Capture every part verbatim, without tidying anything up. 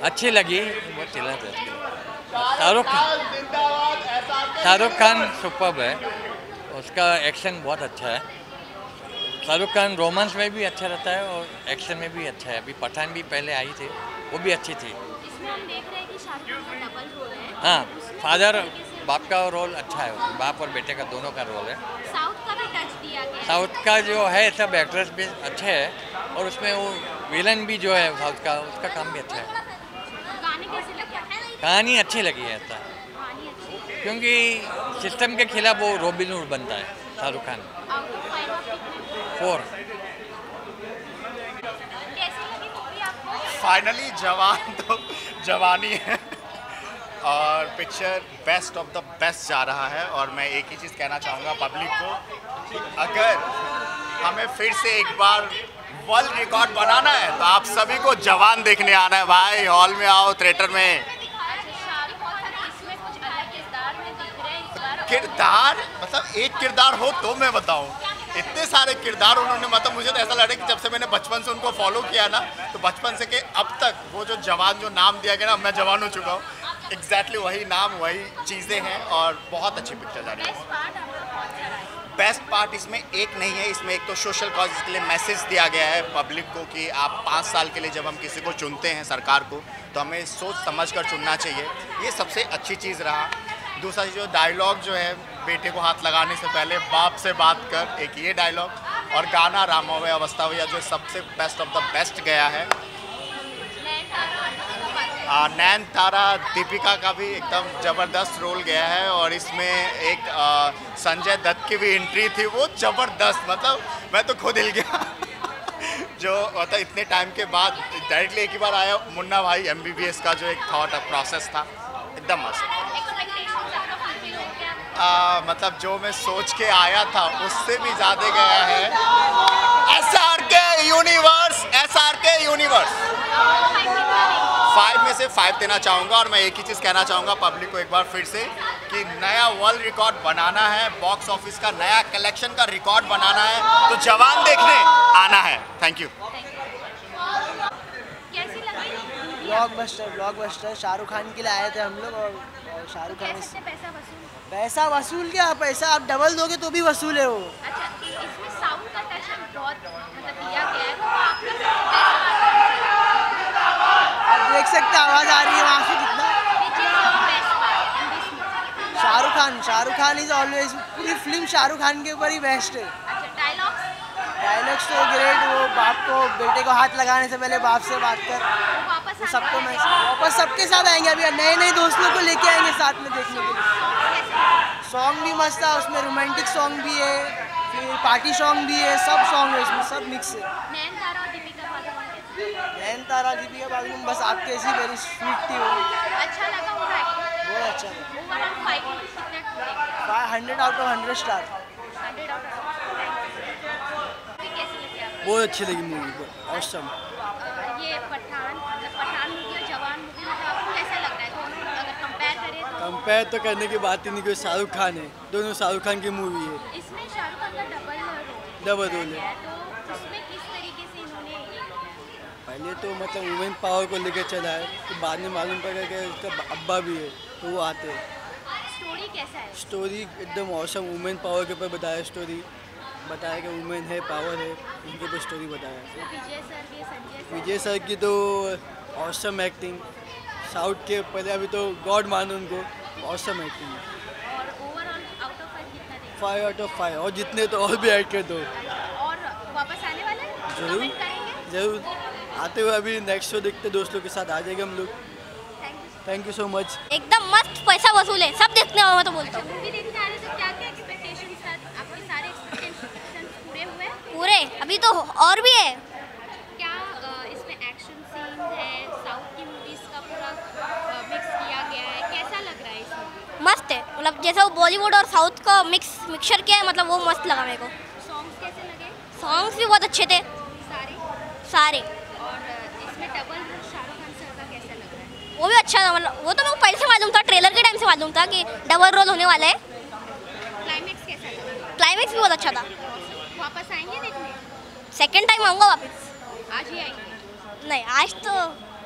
अच्छी लगी, वो चिल्ला शाहरुख खान शाहरुख खान सुपर्ब है, उसका एक्शन बहुत अच्छा है। शाहरुख खान रोमांस में भी अच्छा रहता है और एक्शन में भी अच्छा है। अभी पठान भी पहले आई थी, वो भी अच्छी थी। इसमें हम देख रहे हैं कि शाहरुख खान का डबल रोल है। हाँ, फादर बाप का रोल अच्छा है, बाप और बेटे का दोनों का रोल है। साउथ का भी टच दिया गया है। साउथ का जो है सब एक्ट्रेस भी अच्छे हैं और उसमें वो विलन भी जो है साउथ का, उसका काम भी अच्छा है। गाने कैसे लगे? कहानी अच्छी लगी है ऐसा, कहानी अच्छी। क्योंकि सिस्टम के खिलाफ वो रॉबिन हुड बनता है Shahrukh Khan. Out of five आप कितने? फोर। कैसी लगी मूवी आपको? फाइनली जवान तो जवानी है और picture best of the best जा रहा है। और मैं एक ही चीज़ कहना चाहूँगा पब्लिक को कि अगर हमें फिर से एक बार वर्ल्ड रिकॉर्ड बनाना है तो आप सभी को जवान देखने आना है भाई। हॉल में आओ, थिएटर में। किरदार मतलब एक किरदार हो तो मैं बताऊं, इतने सारे किरदार उन्होंने, मतलब मुझे तो ऐसा लग रहा है कि जब से मैंने बचपन से उनको फॉलो किया ना, तो बचपन से के अब तक वो जो जवान जो नाम दिया गया ना, मैं जवान हो चुका हूँ। एग्जैक्टली वही नाम, वही चीज़ें हैं और बहुत अच्छी पिक्चर जा रही है। बेस्ट पार्ट इसमें एक नहीं है, इसमें एक तो सोशल कॉज के लिए मैसेज दिया गया है पब्लिक को कि आप पाँच साल के लिए जब हम किसी को चुनते हैं सरकार को, तो हमें सोच समझ कर चुनना चाहिए। ये सबसे अच्छी चीज़ रहा। दूसरा जो डायलॉग जो है, बेटे को हाथ लगाने से पहले बाप से बात कर, एक ये डायलॉग, और गाना रामावे अवस्था हुआ जो सबसे बेस्ट ऑफ द बेस्ट गया है। नैन तारा दीपिका का भी एकदम ज़बरदस्त रोल गया है और इसमें एक आ, संजय दत्त की भी एंट्री थी, वो ज़बरदस्त, मतलब मैं तो खुद हिल गया जो मतलब इतने टाइम के बाद डायरेक्टली एक ही बार आया मुन्ना भाई एमबीबीएस का जो एक थॉट प्रोसेस था, एकदम मस्त। आ, मतलब जो मैं सोच के आया था उससे भी ज़्यादा गया है। SRK universe, SRK universe five में से फाइव देना चाहूँगा। और मैं एक ही चीज़ कहना चाहूँगा पब्लिक को एक बार फिर से कि नया वर्ल्ड रिकॉर्ड बनाना है, बॉक्स ऑफिस का नया कलेक्शन का रिकॉर्ड बनाना है, तो जवान देखने आना है। Thank you. Blockbuster blockbuster Shahrukh Khan के लिए आए थे हम लोग और, और शाहरुख खान इस... पैसा वसूल पैसा वसूल क्या, पैसा आप डबल दोगे तो भी वसूल है वो। अच्छा, इसमें साउंड का टच बहुत मतलब दिया गया है, तो आपका आप देख सकते हैं आवाज़ आ रही है वहाँ से कितना। शाहरुख खान शाहरुख खान इज ऑलवेज, पूरी फिल्म शाहरुख खान के ऊपर ही बेस्ट है। डायलॉग्स तो ग्रेट, वो बाप को बेटे को हाथ लगाने से पहले बाप से बात कर, वो सबको मैं वापस सबके साथ आएंगे। अभी नए नए दोस्तों को लेके आएंगे साथ में देखने के लिए। सॉन्ग भी मस्त था उसमें, रोमांटिक सॉन्ग भी है, फिर पार्टी सॉन्ग भी है, सब सॉन्ग है इसमें, सब मिक्स है। नैन तारा और दीपिका पादुकोण, नैन तारा दीपिका पादुकोण बस आपके ऐसी वेरी स्वीट थी वो। अच्छा लगा उनका एक्टिंग? बहुत अच्छा लगा। ओवरऑल फाइव में कितने देंगे? Five hundred out of hundred star. Hundred out of बहुत अच्छी लगी मूवी को, ऑसम। ये पठान मतलब पठान मूवी और जवान मूवी में आपको कैसा लग रहा है? दोनों अगर कंपेयर करें तो कंपेयर तो करने की बात ही नहीं, क्योंकि शाहरुख खान है, दोनों शाहरुख खान की मूवी है। इसमें शाहरुख खान का डबल रोल डबल रोल है, तो उसमें किस तरीके से इन्होंने ये पहले तो मतलब वुमेन पावर को लेकर चला है, तो बाद में मालूम पड़ा कि उसका अब्बा भी है, तो वो आते हैं। स्टोरी कैसा है? स्टोरी एकदम ऑसम, वुमेन पावर के ऊपर बताया, स्टोरी बताया कि वुमेन है, पावर है, उनके ऊपर स्टोरी बताया। विजय सर की, संजय सर विजय सर की तो ऑसम एक्टिंग, साउथ के पहले अभी तो गॉड मानो उनको, ऑसम एक्टिंग। और ओवरऑल आउट ऑफ फाइव कितना देंगे? फाइव आउट ऑफ फाइव, और जितने तो और भी ऐड कर दो। और वापस आने वाले हैं? जरूर कमेंट करेंगे? जरूर, आते हुए अभी नेक्स्ट शो देखते दोस्तों के साथ आ जाएंगे हम लोग। Thank you so much. एकदम मस्त पैसा वसूल है, सब देखने आओ, मैं तो बोलता हूँ। मूवी देखने आ रहे तो क्या क्या एक्सपेक्टेशंस था? आपके सारे एक्सपेक्टेशंस पूरे हुए? पूरे, अभी तो और भी है। क्या इसमें एक्शन सीन है, साउथ की मूवीज का पूरा मिक्स किया गया है, कैसा लग रहा है इसमें? मस्त है, मतलब जैसा वो बॉलीवुड और साउथ का मिक्स मिक्सचर किया है, मतलब वो मस्त लगा मेरे को। सॉन्ग्स कैसे लगे? सॉन्ग्स भी बहुत अच्छे थे सारे सारे। और इसमें double role Shahrukh Khan sir का कैसा लग रहा है? वो भी अच्छा था, मतलब वो तो मेरे को पहले से मालूम था, ट्रेलर के टाइम से मालूम था कि डबल रोल होने वाला है। क्लाइमेक्स कैसा लगा? क्लाइमेक्स भी बहुत अच्छा था। वापस आएंगे देखने? सेकंड टाइम आऊँगा वापस। आज ही आएंगे? नहीं, आज तो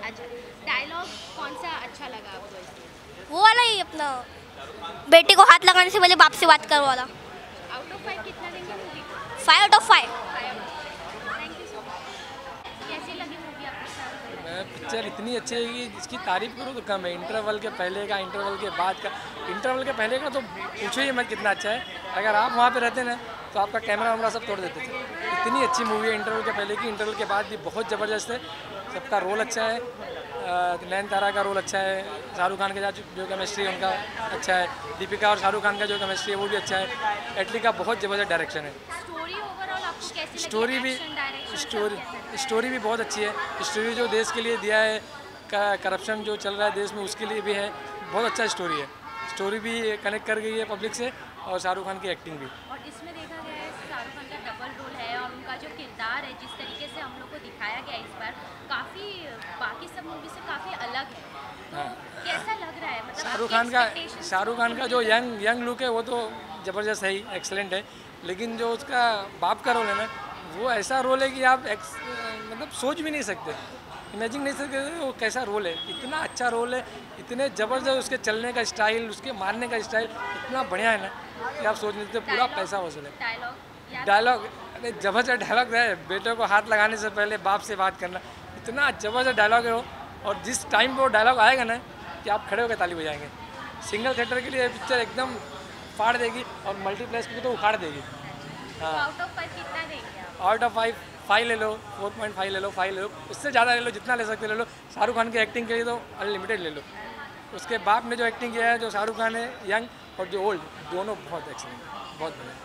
अच्छा, डायलॉग कौन सा अच्छा लगा आपको इसमें? वो वाला ही अपना बेटे को हाथ लगाने से पहले बाप से बात करो वाला। आउट ऑफ फाइव कितना देंगे मूवी को? Five out of five. Thank you so much. कैसी लगी मूवी आपको सर? मैं पिक्चर इतनी अच्छी है कि इसकी तारीफ करूँ तो कम है। इंटरवल के पहले का, इंटरवल के बाद का, इंटरवल के पहले का तो पूछो ही मत कितना अच्छा है। अगर आप वहाँ पे रहते ना तो आपका कैमरा वैमरा सब तोड़ देते थे। इतनी अच्छी मूवी है इंटरवल के पहले की, इंटरवल के बाद भी बहुत ज़बरदस्त है। सबका रोल अच्छा है, नैन तारा का रोल अच्छा है, शाहरुख खान के साथ जो केमिस्ट्री उनका अच्छा है, दीपिका और शाहरुख खान का जो केमिस्ट्री है वो भी अच्छा है। एटली का बहुत ज़बरदस्त डायरेक्शन है। स्टोरी ओवरऑल आपको कैसी लगी? स्टोरी भी Action, direction, सब स्टोरी कैसा था? स्टोरी भी बहुत अच्छी है। स्टोरी जो देश के लिए दिया है, करप्शन जो चल रहा है देश में उसके लिए भी है, बहुत अच्छा स्टोरी है। स्टोरी भी कनेक्ट कर गई है पब्लिक से, और शाहरुख खान की एक्टिंग भी। और इसमें देखा गया है शाहरुख खान का डबल रोल है, और उनका जो किरदार है जिस तरीके से हम लोग को दिखाया गया इस बार काफ़ी बाकी सब मूवी से काफ़ी अलग है। तो हाँ। कैसा लग रहा है? मतलब शाहरुख आपकी खान का expectations शाहरुख खान का जो यंग यंग लुक है वो तो ज़बरदस्त है ही, एक्सेलेंट है। लेकिन जो उसका बाप का रोल है ना, वो ऐसा रोल है कि आप एक्स मतलब सोच भी नहीं सकते, इमेजिन नहीं सकते वो कैसा रोल है। इतना अच्छा रोल है, इतने ज़बरदस्त उसके चलने का स्टाइल, उसके मारने का स्टाइल इतना बढ़िया है ना कि आप सोच नहीं सकते। पूरा पैसा वसूल है। डायलॉग डायलॉग अरे जबरदस्त डायलॉग है, बेटे को हाथ लगाने से पहले बाप से बात करना, इतना जबरदस्त डायलॉग है वो। और जिस टाइम पे वो डायलॉग आएगा ना कि आप खड़े होकर ताली बजाएंगे। सिंगल थिएटर के लिए पिक्चर एकदम फाड़ देगी, और मल्टीप्लेक्स को तो उखाड़ देगी। हाँ, आउट ऑफ फाइव कितना देंगे आप? आउट ऑफ फाइव फाइव ले लो, फोर पॉइंट फाइव ले लो, फाइव ले लो, उससे ज़्यादा ले लो, जितना ले सकते ले लो। शाहरुख खान की एक्टिंग के लिए तो अनलिमिटेड ले लो। उसके बाप ने जो एक्टिंग किया है, जो शाहरुख खान है यंग और जो ओल्ड, दोनों बहुत एक्सीलेंट, बहुत बढ़िया।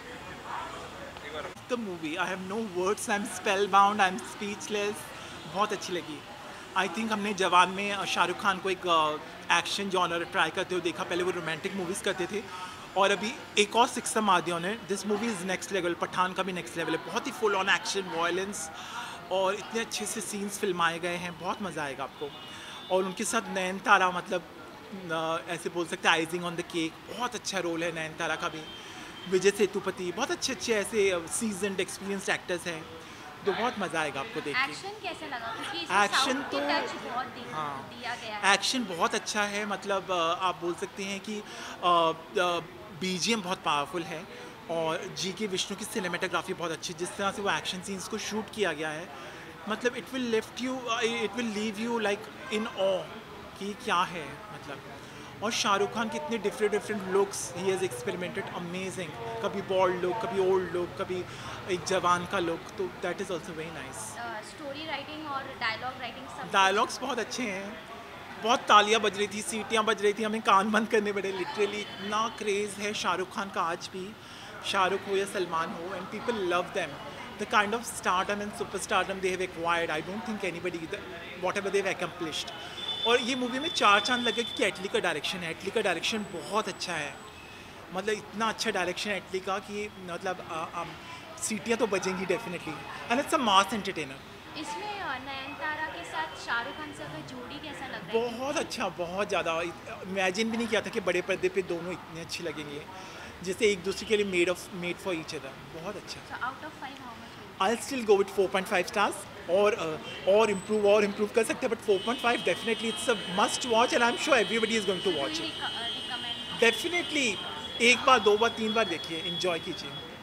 The movie, I have no words, I'm spellbound, I'm speechless. बहुत अच्छी लगी। आई थिंक हमने जवान में शाहरुख खान को एक एक्शन जॉनर ट्राई करते हुए देखा। पहले वो रोमांटिक मूवीज़ करते थे, और अभी एक और सिक्स मार दिया उन्हें। This movie is next level. Pathaan का भी नेक्स्ट लेवल है, बहुत ही फुल ऑन एक्शन, वायलेंस, और इतने अच्छे से सीन्स फिल्माए गए हैं, बहुत मज़ा आएगा आपको। और उनके साथ नैन तारा, मतलब ऐसे बोल सकते हैं आइजिंग ऑन द केक, बहुत अच्छा रोल है नैन तारा का भी। विजय सेतुपति, बहुत अच्छे अच्छे ऐसे सीजन्ड एक्सपीरियंस्ड एक्टर्स हैं, तो बहुत मज़ा आएगा आपको देख के। एक्शन कैसा लगा? क्योंकि इसमें एक्शन साउथ की तो टच बहुत दी, हाँ, दिया गया है। एक्शन बहुत अच्छा है। मतलब आप बोल सकते हैं कि बीजीएम बहुत पावरफुल है, और जी के विष्णु की सिनेमेटोग्राफी बहुत अच्छी, जिस तरह से वो एक्शन सीन्स को शूट किया गया है, मतलब it will lift you, it will leave you like in awe कि क्या है मतलब। और शाहरुख खान के इतने different different looks, he has experimented amazing. कभी बॉल्ड लुक, कभी ओल्ड लुक, कभी एक जवान का लुक, तो that is also very nice. Story writing और डायलॉग राइटिंग सब डायलॉग्स बहुत अच्छे हैं, बहुत तालियां बज रही थी, सीटियां बज रही थी, हमें कान बंद करने पड़े लिटरली। इतना क्रेज़ है शाहरुख खान का आज भी, शाहरुख हो या सलमान हो, and people love them. The kind of stardom and super stardom they have acquired, I don't think anybody whatever they have accomplished. और ये मूवी में चार चांद लगे कि एटली का डायरेक्शन है। एटली का डायरेक्शन बहुत अच्छा है, मतलब इतना अच्छा डायरेक्शन है एटली का कि मतलब सीटियाँ तो बजेंगी definitely, and it's a mass entertainer. इसमें नयनतारा के साथ शाहरुख खान से का जोड़ी कैसा लग रहा है? बहुत अच्छा, बहुत ज़्यादा। इमेजिन भी नहीं किया था कि बड़े पर्दे पे दोनों इतने अच्छे लगेंगे, जैसे एक दूसरे के लिए made of made for each other. बहुत अच्छा। Out of five how much? I still go with four point five stars, और uh, और इम्प्रूव और इम्प्रूव कर सकते हैं, but four point five definitely it's a must watch, and I am sure everybody is going to watch it. Definitely एक बार, दो बार, तीन बार देखिए, एंजॉय कीजिए।